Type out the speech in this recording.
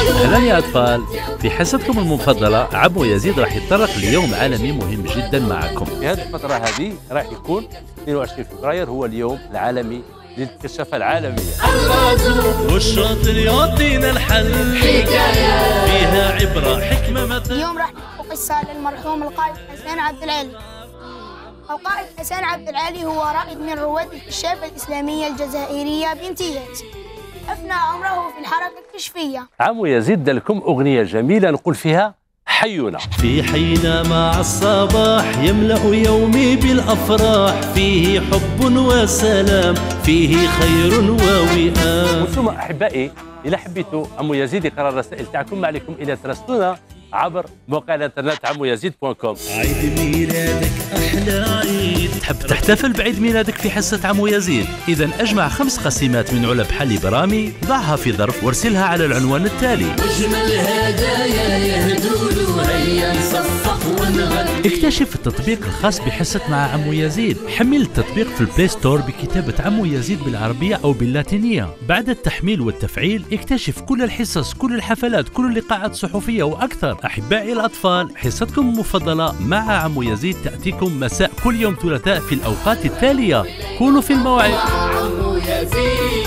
أهلا يا أطفال، في حصتكم المفضلة عمو يزيد راح يتطرق ليوم عالمي مهم جدا معكم. في هذه الفترة هذه راح يكون 22 فبراير هو اليوم العالمي للكشافة العالمية. والشاطر يعطينا الحل، حكاية فيها عبرة حكمة مثل. اليوم راح نحكي قصة للمرحوم القائد حسين عبد العالي. القائد حسين عبد العالي هو رائد من رواد الكشافة الإسلامية الجزائرية بامتياز، أفنى عمره في الحركة الكشفية. عمو يزيد دلكم أغنية جميلة نقول فيها حينا. في حينا مع الصباح يملأ يومي بالأفراح، فيه حب وسلام، فيه خير ووئام. وانتم أحبائي إذا حبيتوا عمو يزيد يقرأ الرسائل تاعكم، ما عليكم إلا تراسلونا عبر موقع الانترنت عمويزيد.com. عيد ميلادك أحلى عيد. تحب تحتفل بعيد ميلادك في حصة عمو يزيد؟ إذا أجمع 5 قسيمات من علب حلي برامي، ضعها في ظرف وارسلها على العنوان التالي. واجمل هدايا يهدولو، هيا نصفق ونغني. اكتشف التطبيق الخاص بحصة مع عمو يزيد. حمل التطبيق في البلاي ستور بكتابة عمو يزيد بالعربية أو باللاتينية. بعد التحميل والتفعيل اكتشف كل الحصص، كل الحفلات، كل اللقاءات الصحفية وأكثر. أحبائي الأطفال، حصتكم المفضلة مع عمو يزيد تأتيكم مساء كل يوم ثلاثاء في الأوقات التالية. كونوا في الموعد. عمو يزيد.